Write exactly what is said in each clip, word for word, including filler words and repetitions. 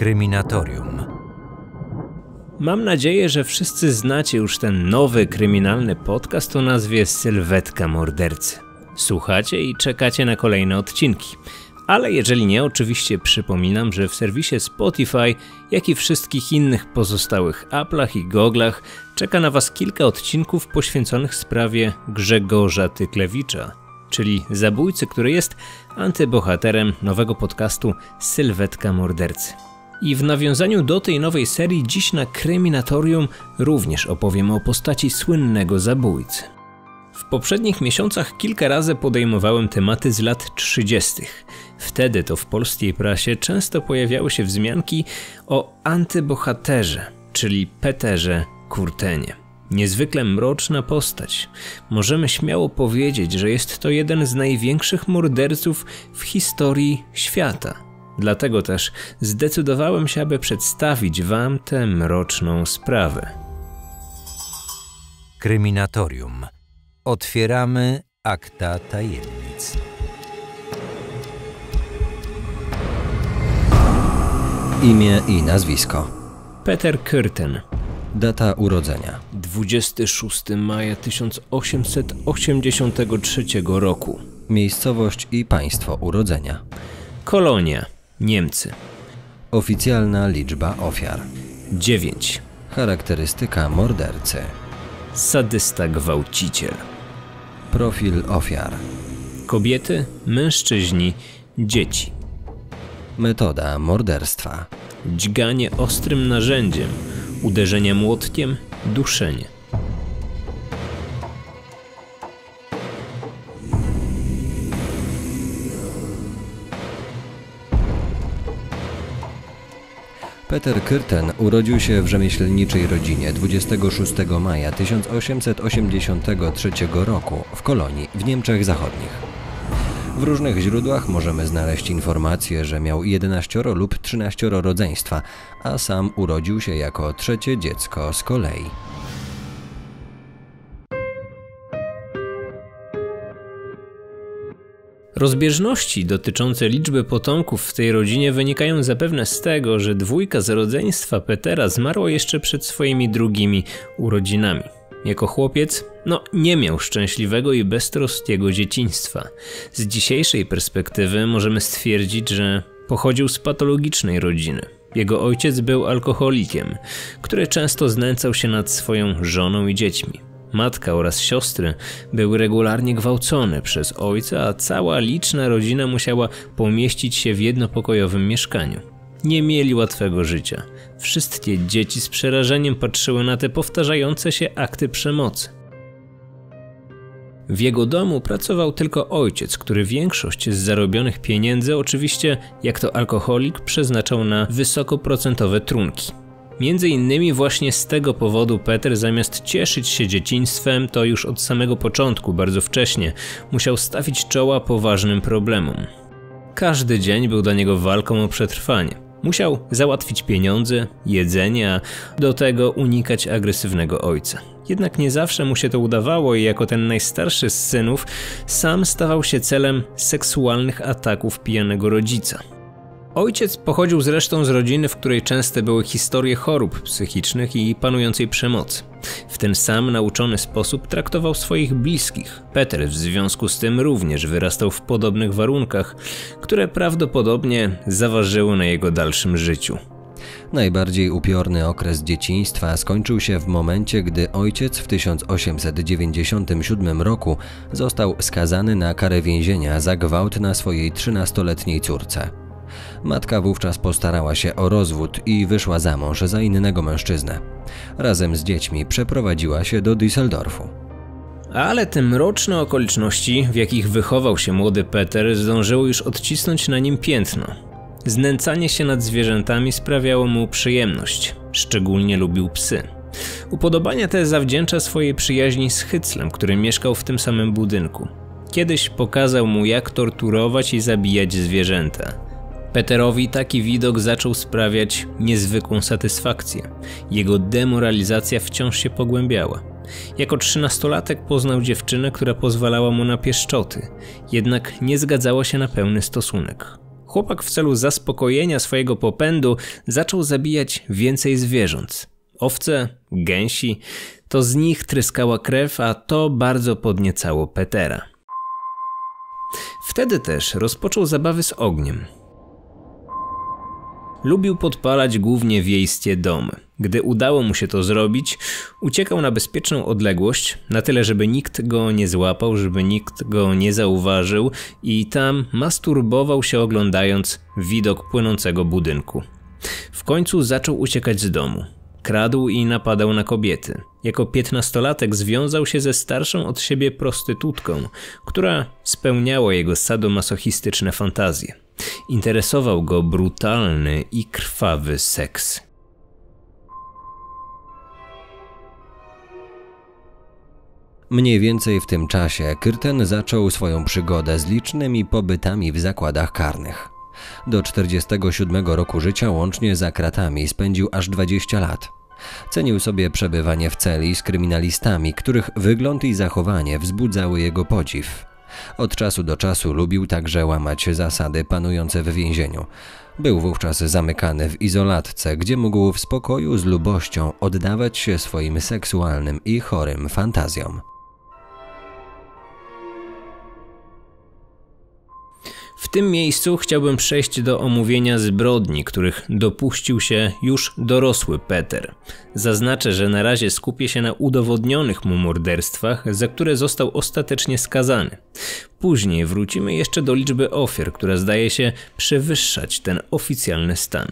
Kryminatorium. Mam nadzieję, że wszyscy znacie już ten nowy kryminalny podcast o nazwie Sylwetka Mordercy. Słuchacie i czekacie na kolejne odcinki. Ale jeżeli nie, oczywiście przypominam, że w serwisie Spotify, jak i wszystkich innych pozostałych Apple'ach i Google'ach czeka na Was kilka odcinków poświęconych sprawie Grzegorza Tyklewicza, czyli zabójcy, który jest antybohaterem nowego podcastu Sylwetka Mordercy. I w nawiązaniu do tej nowej serii dziś na Kryminatorium również opowiem o postaci słynnego zabójcy. W poprzednich miesiącach kilka razy podejmowałem tematy z lat trzydziestych. Wtedy to w polskiej prasie często pojawiały się wzmianki o antybohaterze, czyli Peterze Kurtenie. Niezwykle mroczna postać. Możemy śmiało powiedzieć, że jest to jeden z największych morderców w historii świata. Dlatego też zdecydowałem się, aby przedstawić Wam tę mroczną sprawę. Kryminatorium. Otwieramy akta tajemnic. Imię i nazwisko. Peter Kurten. Data urodzenia. dwudziestego szóstego maja tysiąc osiemset osiemdziesiątego trzeciego roku. Miejscowość i państwo urodzenia. Kolonia, Niemcy. Oficjalna liczba ofiar. dziewięć. Charakterystyka mordercy. Sadysta gwałciciel. Profil ofiar. Kobiety, mężczyźni, dzieci. Metoda morderstwa. Dźganie ostrym narzędziem, uderzenie młotkiem, duszenie. Peter Kurten urodził się w rzemieślniczej rodzinie dwudziestego szóstego maja tysiąc osiemset osiemdziesiątego trzeciego roku w Kolonii w Niemczech Zachodnich. W różnych źródłach możemy znaleźć informację, że miał jedenaścioro lub trzynaścioro rodzeństwa, a sam urodził się jako trzecie dziecko z kolei. Rozbieżności dotyczące liczby potomków w tej rodzinie wynikają zapewne z tego, że dwójka z rodzeństwa Petera zmarła jeszcze przed swoimi drugimi urodzinami. Jako chłopiec, no nie miał szczęśliwego i beztroskiego dzieciństwa. Z dzisiejszej perspektywy możemy stwierdzić, że pochodził z patologicznej rodziny. Jego ojciec był alkoholikiem, który często znęcał się nad swoją żoną i dziećmi. Matka oraz siostry były regularnie gwałcone przez ojca, a cała liczna rodzina musiała pomieścić się w jednopokojowym mieszkaniu. Nie mieli łatwego życia. Wszystkie dzieci z przerażeniem patrzyły na te powtarzające się akty przemocy. W jego domu pracował tylko ojciec, który większość z zarobionych pieniędzy oczywiście, jak to alkoholik, przeznaczał na wysokoprocentowe trunki. Między innymi właśnie z tego powodu Peter, zamiast cieszyć się dzieciństwem, to już od samego początku, bardzo wcześnie, musiał stawić czoła poważnym problemom. Każdy dzień był dla niego walką o przetrwanie. Musiał załatwić pieniądze, jedzenie, a do tego unikać agresywnego ojca. Jednak nie zawsze mu się to udawało i jako ten najstarszy z synów sam stawał się celem seksualnych ataków pijanego rodzica. Ojciec pochodził zresztą z rodziny, w której częste były historie chorób psychicznych i panującej przemocy. W ten sam nauczony sposób traktował swoich bliskich. Peter w związku z tym również wyrastał w podobnych warunkach, które prawdopodobnie zaważyły na jego dalszym życiu. Najbardziej upiorny okres dzieciństwa skończył się w momencie, gdy ojciec w tysiąc osiemset dziewięćdziesiątym siódmym roku został skazany na karę więzienia za gwałt na swojej trzynastoletniej córce. Matka wówczas postarała się o rozwód i wyszła za mąż za innego mężczyznę. Razem z dziećmi przeprowadziła się do Düsseldorfu. Ale te mroczne okoliczności, w jakich wychował się młody Peter, zdążyły już odcisnąć na nim piętno. Znęcanie się nad zwierzętami sprawiało mu przyjemność. Szczególnie lubił psy. Upodobania te zawdzięcza swojej przyjaźni z Hyclem, który mieszkał w tym samym budynku. Kiedyś pokazał mu, jak torturować i zabijać zwierzęta. Peterowi taki widok zaczął sprawiać niezwykłą satysfakcję. Jego demoralizacja wciąż się pogłębiała. Jako trzynastolatek poznał dziewczynę, która pozwalała mu na pieszczoty, jednak nie zgadzała się na pełny stosunek. Chłopak w celu zaspokojenia swojego popędu zaczął zabijać więcej zwierząt. Owce, gęsi, to z nich tryskała krew, a to bardzo podniecało Petera. Wtedy też rozpoczął zabawy z ogniem. Lubił podpalać głównie wiejskie domy. Gdy udało mu się to zrobić, uciekał na bezpieczną odległość, na tyle, żeby nikt go nie złapał, żeby nikt go nie zauważył i tam masturbował się, oglądając widok płynącego budynku. W końcu zaczął uciekać z domu. Kradł i napadał na kobiety. Jako piętnastolatek związał się ze starszą od siebie prostytutką, która spełniała jego sadomasochistyczne fantazje. Interesował go brutalny i krwawy seks. Mniej więcej w tym czasie Kürten zaczął swoją przygodę z licznymi pobytami w zakładach karnych. Do czterdziestego siódmego roku życia łącznie za kratami spędził aż dwadzieścia lat. Cenił sobie przebywanie w celi z kryminalistami, których wygląd i zachowanie wzbudzały jego podziw. Od czasu do czasu lubił także łamać zasady panujące w więzieniu. Był wówczas zamykany w izolatce, gdzie mógł w spokoju z lubością oddawać się swoim seksualnym i chorym fantazjom. W tym miejscu chciałbym przejść do omówienia zbrodni, których dopuścił się już dorosły Peter. Zaznaczę, że na razie skupię się na udowodnionych mu morderstwach, za które został ostatecznie skazany. Później wrócimy jeszcze do liczby ofiar, która zdaje się przewyższać ten oficjalny stan.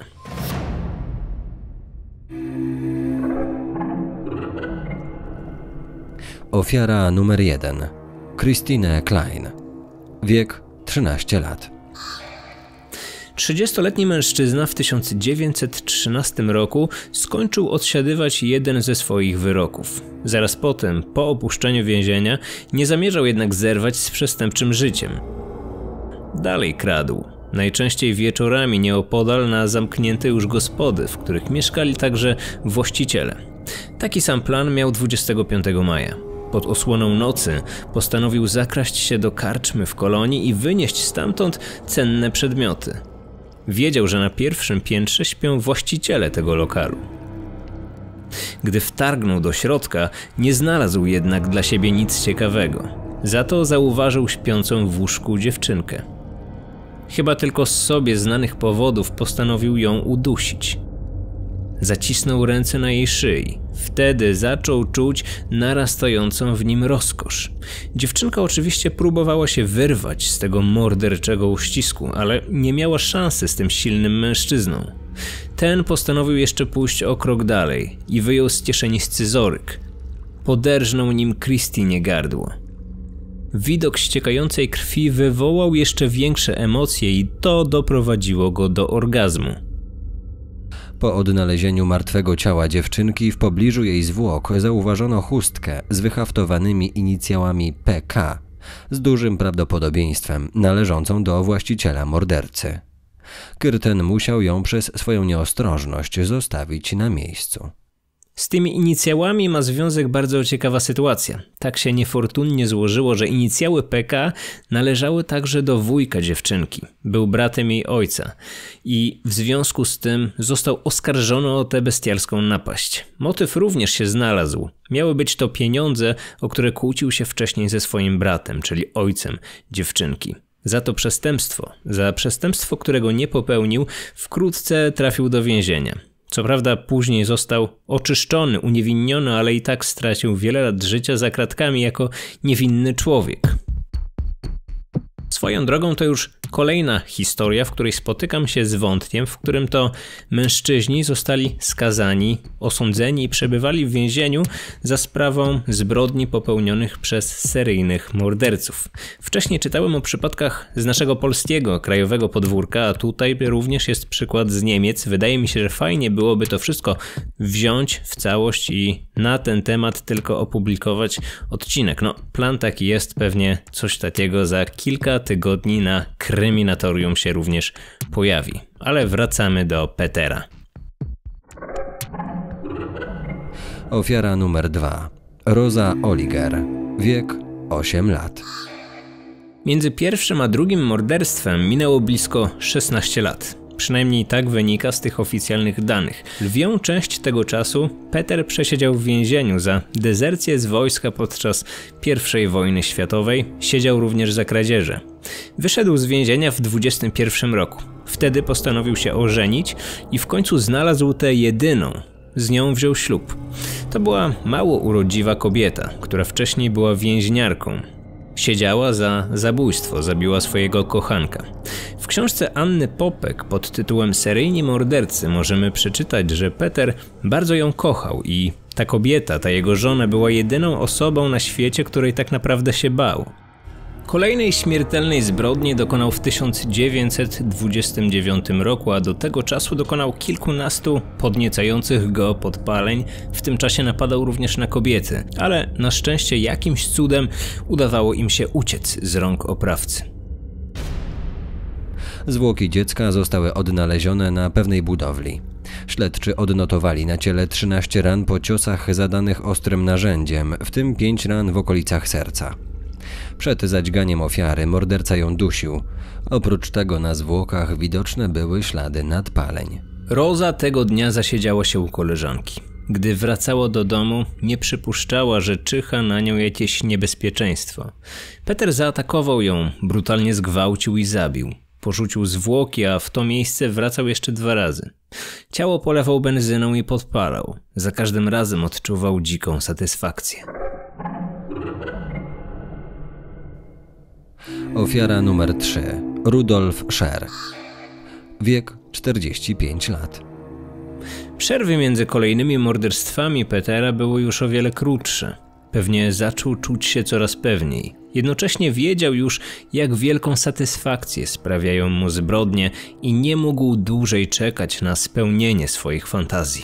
Ofiara numer jeden. Christine Klein. Wiek trzynaście lat. trzydziestoletni mężczyzna w tysiąc dziewięćset trzynastym roku skończył odsiadywać jeden ze swoich wyroków. Zaraz potem, po opuszczeniu więzienia, nie zamierzał jednak zerwać z przestępczym życiem. Dalej kradł, najczęściej wieczorami nieopodal na zamknięte już gospody, w których mieszkali także właściciele. Taki sam plan miał dwudziestego piątego maja. Pod osłoną nocy postanowił zakraść się do karczmy w Kolonii i wynieść stamtąd cenne przedmioty. Wiedział, że na pierwszym piętrze śpią właściciele tego lokalu. Gdy wtargnął do środka, nie znalazł jednak dla siebie nic ciekawego. Za to zauważył śpiącą w łóżku dziewczynkę. Chyba tylko z sobie znanych powodów postanowił ją udusić. Zacisnął ręce na jej szyi. Wtedy zaczął czuć narastającą w nim rozkosz. Dziewczynka oczywiście próbowała się wyrwać z tego morderczego uścisku, ale nie miała szansy z tym silnym mężczyzną. Ten postanowił jeszcze pójść o krok dalej i wyjął z kieszeni scyzoryk. Poderżnął nim Christinie gardło. Widok ściekającej krwi wywołał jeszcze większe emocje i to doprowadziło go do orgazmu. Po odnalezieniu martwego ciała dziewczynki w pobliżu jej zwłok zauważono chustkę z wyhaftowanymi inicjałami P K, z dużym prawdopodobieństwem należącą do właściciela mordercy. Kürten musiał ją przez swoją nieostrożność zostawić na miejscu. Z tymi inicjałami ma związek bardzo ciekawa sytuacja. Tak się niefortunnie złożyło, że inicjały P K należały także do wujka dziewczynki. Był bratem jej ojca i w związku z tym został oskarżony o tę bestialską napaść. Motyw również się znalazł. Miały być to pieniądze, o które kłócił się wcześniej ze swoim bratem, czyli ojcem dziewczynki. Za to przestępstwo, za przestępstwo, którego nie popełnił, wkrótce trafił do więzienia. Co prawda później został oczyszczony, uniewinniony, ale i tak stracił wiele lat życia za kratkami jako niewinny człowiek. Swoją drogą to już kolejna historia, w której spotykam się z wątkiem, w którym to mężczyźni zostali skazani, osądzeni i przebywali w więzieniu za sprawą zbrodni popełnionych przez seryjnych morderców. Wcześniej czytałem o przypadkach z naszego polskiego krajowego podwórka, a tutaj również jest przykład z Niemiec. Wydaje mi się, że fajnie byłoby to wszystko wziąć w całość i na ten temat tylko opublikować odcinek. No, plan taki jest, pewnie coś takiego za kilka tygodni na Kryminatorium się również pojawi. Ale wracamy do Petera. Ofiara numer dwa. Rosa Oliger. Wiek osiem lat. Między pierwszym a drugim morderstwem minęło blisko szesnaście lat. Przynajmniej tak wynika z tych oficjalnych danych. Lwią część tego czasu Peter przesiedział w więzieniu za dezercję z wojska podczas pierwszej wojny światowej. Siedział również za kradzieże. Wyszedł z więzienia w dwudziestym pierwszym roku. Wtedy postanowił się ożenić i w końcu znalazł tę jedyną. Z nią wziął ślub. To była mało urodziwa kobieta, która wcześniej była więźniarką. Siedziała za zabójstwo, zabiła swojego kochanka. W książce Anny Popek pod tytułem Seryjni mordercy możemy przeczytać, że Peter bardzo ją kochał i ta kobieta, ta jego żona była jedyną osobą na świecie, której tak naprawdę się bał. Kolejnej śmiertelnej zbrodni dokonał w tysiąc dziewięćset dwudziestym dziewiątym roku, a do tego czasu dokonał kilkunastu podniecających go podpaleń. W tym czasie napadał również na kobiety, ale na szczęście jakimś cudem udawało im się uciec z rąk oprawcy. Zwłoki dziecka zostały odnalezione na pewnej budowli. Śledczy odnotowali na ciele trzynaście ran po ciosach zadanych ostrym narzędziem, w tym pięć ran w okolicach serca. Przed zadźganiem ofiary morderca ją dusił. Oprócz tego na zwłokach widoczne były ślady nadpaleń. Roza tego dnia zasiedziała się u koleżanki. Gdy wracała do domu, nie przypuszczała, że czyha na nią jakieś niebezpieczeństwo. Peter zaatakował ją, brutalnie zgwałcił i zabił. Porzucił zwłoki, a w to miejsce wracał jeszcze dwa razy. Ciało polewał benzyną i podpalał. Za każdym razem odczuwał dziką satysfakcję. Ofiara numer trzy. Rudolf Scher. Wiek czterdzieści pięć lat. Przerwy między kolejnymi morderstwami Petera były już o wiele krótsze. Pewnie zaczął czuć się coraz pewniej. Jednocześnie wiedział już, jak wielką satysfakcję sprawiają mu zbrodnie i nie mógł dłużej czekać na spełnienie swoich fantazji.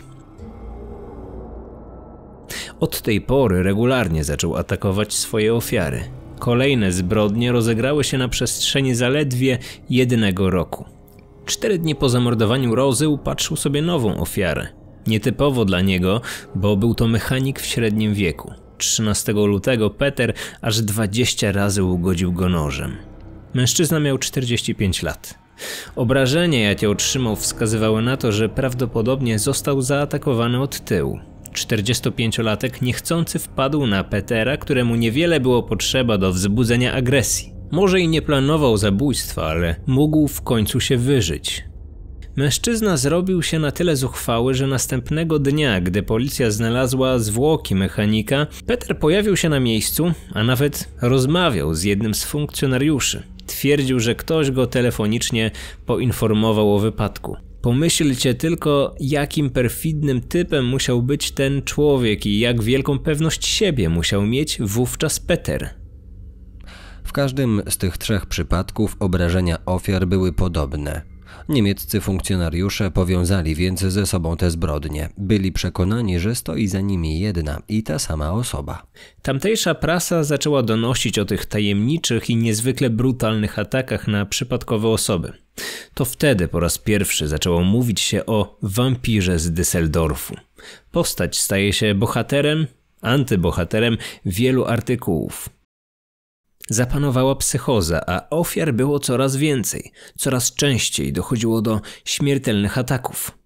Od tej pory regularnie zaczął atakować swoje ofiary. Kolejne zbrodnie rozegrały się na przestrzeni zaledwie jednego roku. Cztery dni po zamordowaniu Rozy upatrzył sobie nową ofiarę. Nietypowo dla niego, bo był to mechanik w średnim wieku. trzynastego lutego Peter aż dwadzieścia razy ugodził go nożem. Mężczyzna miał czterdzieści pięć lat. Obrażenia, jakie otrzymał, wskazywały na to, że prawdopodobnie został zaatakowany od tyłu. czterdziestopięciolatek niechcący wpadł na Petera, któremu niewiele było potrzeba do wzbudzenia agresji. Może i nie planował zabójstwa, ale mógł w końcu się wyżyć. Mężczyzna zrobił się na tyle zuchwały, że następnego dnia, gdy policja znalazła zwłoki mechanika, Peter pojawił się na miejscu, a nawet rozmawiał z jednym z funkcjonariuszy. Twierdził, że ktoś go telefonicznie poinformował o wypadku. Pomyślcie tylko, jakim perfidnym typem musiał być ten człowiek i jak wielką pewność siebie musiał mieć wówczas Peter. W każdym z tych trzech przypadków obrażenia ofiar były podobne. Niemieccy funkcjonariusze powiązali więc ze sobą te zbrodnie. Byli przekonani, że stoi za nimi jedna i ta sama osoba. Tamtejsza prasa zaczęła donosić o tych tajemniczych i niezwykle brutalnych atakach na przypadkowe osoby. To wtedy po raz pierwszy zaczęło mówić się o wampirze z Düsseldorfu. Postać staje się bohaterem, antybohaterem wielu artykułów. Zapanowała psychoza, a ofiar było coraz więcej. Coraz częściej dochodziło do śmiertelnych ataków.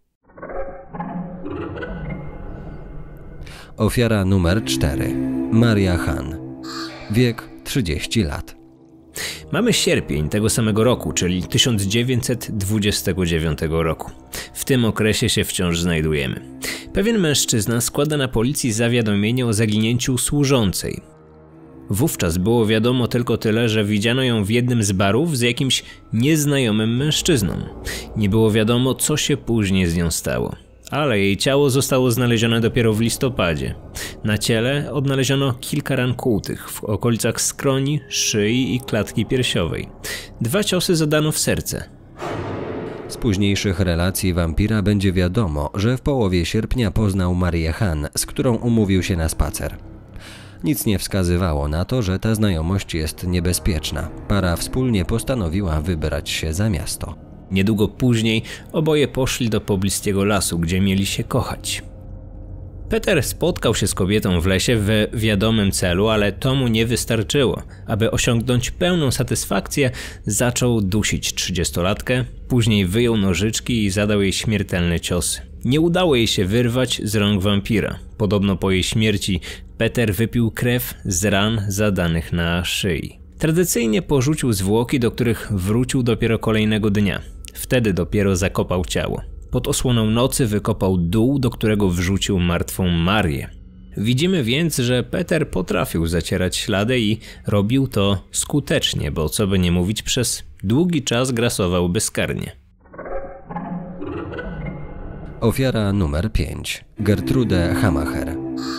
Ofiara numer cztery. Maria Hahn. Wiek trzydzieści lat. Mamy sierpień tego samego roku, czyli tysiąc dziewięćset dwudziestego dziewiątego roku. W tym okresie się wciąż znajdujemy. Pewien mężczyzna składa na policji zawiadomienie o zaginięciu służącej. Wówczas było wiadomo tylko tyle, że widziano ją w jednym z barów z jakimś nieznajomym mężczyzną. Nie było wiadomo, co się później z nią stało. Ale jej ciało zostało znalezione dopiero w listopadzie. Na ciele odnaleziono kilka ran kłutych w okolicach skroni, szyi i klatki piersiowej. Dwa ciosy zadano w serce. Z późniejszych relacji wampira będzie wiadomo, że w połowie sierpnia poznał Marię Hahn, z którą umówił się na spacer. Nic nie wskazywało na to, że ta znajomość jest niebezpieczna. Para wspólnie postanowiła wybrać się za miasto. Niedługo później oboje poszli do pobliskiego lasu, gdzie mieli się kochać. Peter spotkał się z kobietą w lesie w wiadomym celu, ale to mu nie wystarczyło. Aby osiągnąć pełną satysfakcję, zaczął dusić trzydziestolatkę, później wyjął nożyczki i zadał jej śmiertelne ciosy. Nie udało jej się wyrwać z rąk wampira. Podobno po jej śmierci Peter wypił krew z ran zadanych na szyi. Tradycyjnie porzucił zwłoki, do których wrócił dopiero kolejnego dnia. Wtedy dopiero zakopał ciało. Pod osłoną nocy wykopał dół, do którego wrzucił martwą Marię. Widzimy więc, że Peter potrafił zacierać ślady i robił to skutecznie, bo co by nie mówić, przez długi czas grasował bezkarnie. Ofiara numer pięć. Gertrude Hamacher.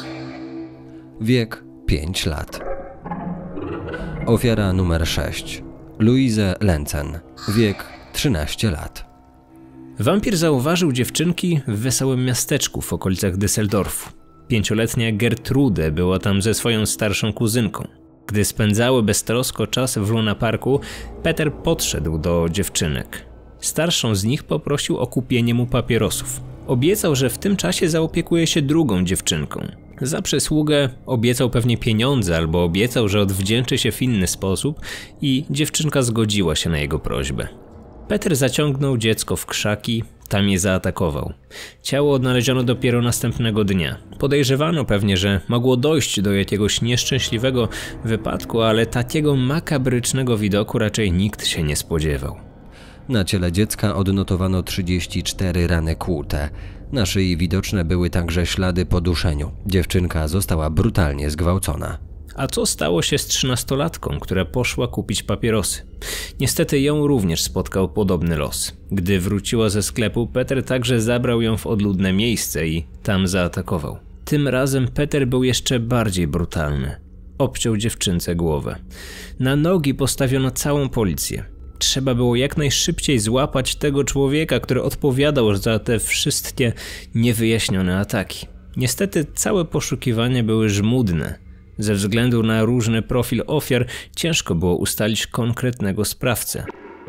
Wiek pięć lat. Ofiara numer sześć. Louise Lenzen. Wiek trzynaście lat. Wampir zauważył dziewczynki w wesołym miasteczku w okolicach Düsseldorfu. Pięcioletnia Gertrude była tam ze swoją starszą kuzynką. Gdy spędzały beztrosko czas w Luna Parku, Peter podszedł do dziewczynek. Starszą z nich poprosił o kupienie mu papierosów. Obiecał, że w tym czasie zaopiekuje się drugą dziewczynką. Za przysługę obiecał pewnie pieniądze albo obiecał, że odwdzięczy się w inny sposób i dziewczynka zgodziła się na jego prośbę. Peter zaciągnął dziecko w krzaki, tam je zaatakował. Ciało odnaleziono dopiero następnego dnia. Podejrzewano pewnie, że mogło dojść do jakiegoś nieszczęśliwego wypadku, ale takiego makabrycznego widoku raczej nikt się nie spodziewał. Na ciele dziecka odnotowano trzydzieści cztery rany kłute. Na szyi widoczne były także ślady po duszeniu. Dziewczynka została brutalnie zgwałcona. A co stało się z trzynastolatką, która poszła kupić papierosy? Niestety ją również spotkał podobny los. Gdy wróciła ze sklepu, Peter także zabrał ją w odludne miejsce i tam zaatakował. Tym razem Peter był jeszcze bardziej brutalny. Obciął dziewczynce głowę. Na nogi postawiono całą policję. Trzeba było jak najszybciej złapać tego człowieka, który odpowiadał za te wszystkie niewyjaśnione ataki. Niestety całe poszukiwania były żmudne. Ze względu na różny profil ofiar ciężko było ustalić konkretnego sprawcę.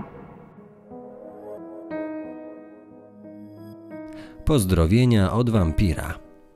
Pozdrowienia od wampira.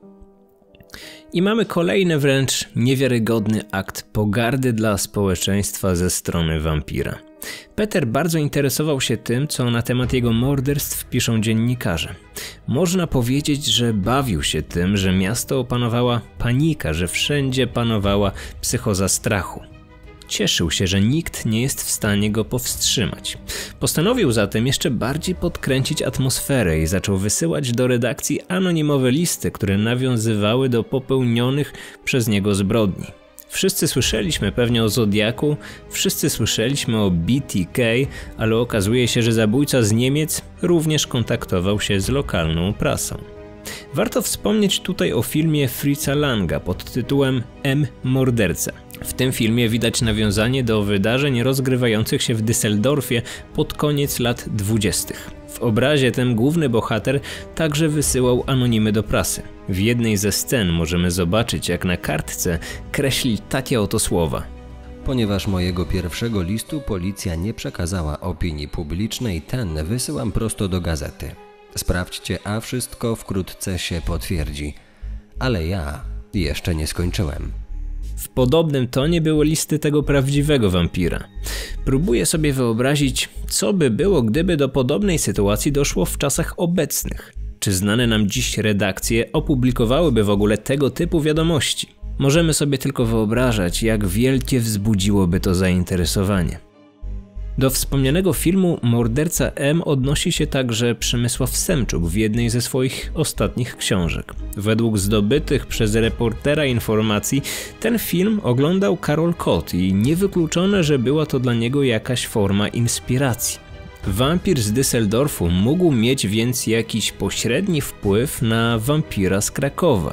I mamy kolejny wręcz niewiarygodny akt pogardy dla społeczeństwa ze strony wampira. Peter bardzo interesował się tym, co na temat jego morderstw piszą dziennikarze. Można powiedzieć, że bawił się tym, że miasto opanowała panika, że wszędzie panowała psychoza strachu. Cieszył się, że nikt nie jest w stanie go powstrzymać. Postanowił zatem jeszcze bardziej podkręcić atmosferę i zaczął wysyłać do redakcji anonimowe listy, które nawiązywały do popełnionych przez niego zbrodni. Wszyscy słyszeliśmy pewnie o Zodiaku, wszyscy słyszeliśmy o B T K, ale okazuje się, że zabójca z Niemiec również kontaktował się z lokalną prasą. Warto wspomnieć tutaj o filmie Fritza Langa pod tytułem M. Morderca. W tym filmie widać nawiązanie do wydarzeń rozgrywających się w Düsseldorfie pod koniec lat dwudziestych. W obrazie tym główny bohater także wysyłał anonimy do prasy. W jednej ze scen możemy zobaczyć, jak na kartce kreśli takie oto słowa. Ponieważ mojego pierwszego listu policja nie przekazała opinii publicznej, ten wysyłam prosto do gazety. Sprawdźcie, a wszystko wkrótce się potwierdzi. Ale ja jeszcze nie skończyłem. W podobnym tonie były listy tego prawdziwego wampira. Próbuję sobie wyobrazić, co by było, gdyby do podobnej sytuacji doszło w czasach obecnych. Czy znane nam dziś redakcje opublikowałyby w ogóle tego typu wiadomości? Możemy sobie tylko wyobrażać, jak wielkie wzbudziłoby to zainteresowanie. Do wspomnianego filmu Morderca M odnosi się także Przemysław Semczuk w jednej ze swoich ostatnich książek. Według zdobytych przez reportera informacji ten film oglądał Karol Kot i niewykluczone, że była to dla niego jakaś forma inspiracji. Wampir z Düsseldorfu mógł mieć więc jakiś pośredni wpływ na wampira z Krakowa.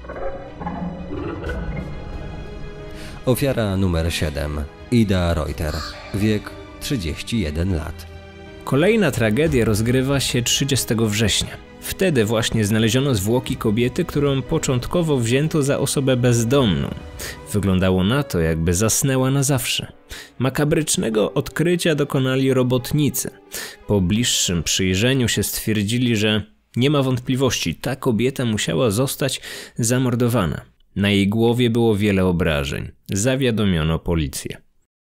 Ofiara numer siedem. Ida Reuter. Wiek trzydzieści jeden lat. Kolejna tragedia rozgrywa się trzydziestego września. Wtedy właśnie znaleziono zwłoki kobiety, którą początkowo wzięto za osobę bezdomną. Wyglądało na to, jakby zasnęła na zawsze. Makabrycznego odkrycia dokonali robotnicy. Po bliższym przyjrzeniu się stwierdzili, że Nie ma wątpliwości, ta kobieta musiała zostać zamordowana. Na jej głowie było wiele obrażeń. Zawiadomiono policję.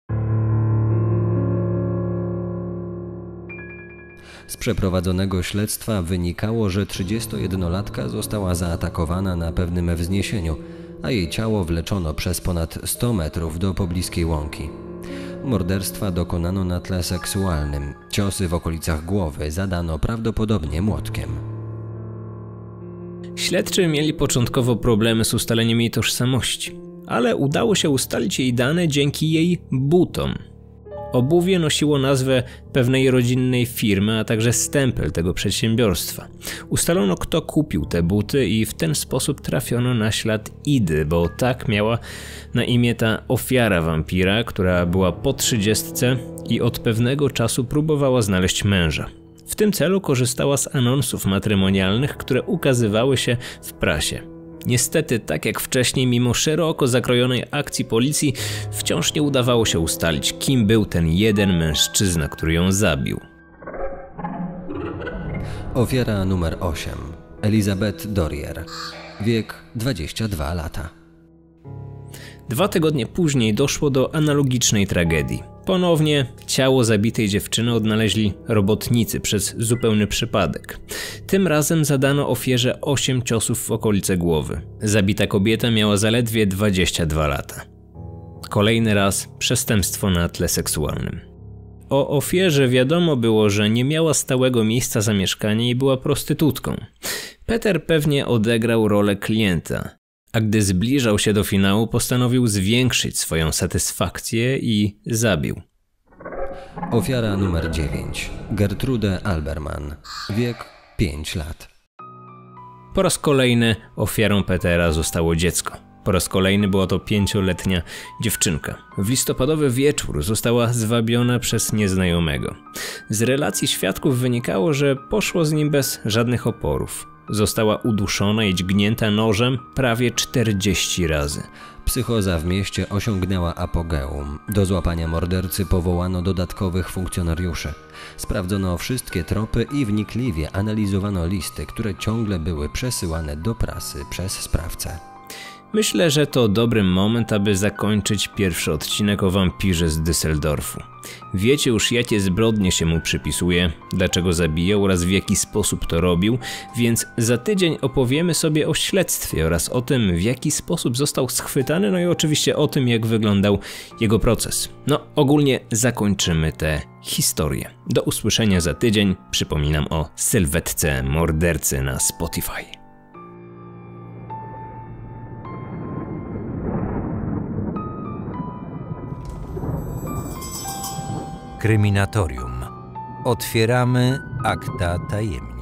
Z przeprowadzonego śledztwa wynikało, że trzydziestojednolatka została zaatakowana na pewnym wzniesieniu, a jej ciało wleczono przez ponad sto metrów do pobliskiej łąki. Morderstwa dokonano na tle seksualnym. Ciosy w okolicach głowy zadano prawdopodobnie młotkiem. Śledczy mieli początkowo problemy z ustaleniem jej tożsamości, ale udało się ustalić jej dane dzięki jej butom. Obuwie nosiło nazwę pewnej rodzinnej firmy, a także stempel tego przedsiębiorstwa. Ustalono, kto kupił te buty i w ten sposób trafiono na ślad Idy, bo tak miała na imię ta ofiara wampira, która była po trzydziestce i od pewnego czasu próbowała znaleźć męża. W tym celu korzystała z anonsów matrymonialnych, które ukazywały się w prasie. Niestety, tak jak wcześniej, mimo szeroko zakrojonej akcji policji, wciąż nie udawało się ustalić, kim był ten jeden mężczyzna, który ją zabił. Ofiara numer osiem. Elizabeth Dorrier. Wiek dwadzieścia dwa lata. Dwa tygodnie później doszło do analogicznej tragedii. Ponownie ciało zabitej dziewczyny odnaleźli robotnicy przez zupełny przypadek. Tym razem zadano ofierze osiem ciosów w okolice głowy. Zabita kobieta miała zaledwie dwadzieścia dwa lata. Kolejny raz przestępstwo na tle seksualnym. O ofierze wiadomo było, że nie miała stałego miejsca zamieszkania i była prostytutką. Peter pewnie odegrał rolę klienta, a gdy zbliżał się do finału, postanowił zwiększyć swoją satysfakcję i zabił. Ofiara numer dziewięć. Gertrude Alberman. Wiek pięć lat. Po raz kolejny ofiarą Petera zostało dziecko. Po raz kolejny była to pięcioletnia dziewczynka. W listopadowy wieczór została zwabiona przez nieznajomego. Z relacji świadków wynikało, że poszło z nim bez żadnych oporów. Została uduszona i dźgnięta nożem prawie czterdzieści razy. Psychoza w mieście osiągnęła apogeum. Do złapania mordercy powołano dodatkowych funkcjonariuszy. Sprawdzono wszystkie tropy i wnikliwie analizowano listy, które ciągle były przesyłane do prasy przez sprawcę. Myślę, że to dobry moment, aby zakończyć pierwszy odcinek o wampirze z Düsseldorfu. Wiecie już, jakie zbrodnie się mu przypisuje, dlaczego zabijał oraz w jaki sposób to robił, więc za tydzień opowiemy sobie o śledztwie oraz o tym, w jaki sposób został schwytany, no i oczywiście o tym, jak wyglądał jego proces. No, ogólnie zakończymy tę historię. Do usłyszenia za tydzień. Przypominam o sylwetce mordercy na Spotify. Kryminatorium. Otwieramy akta tajemnic.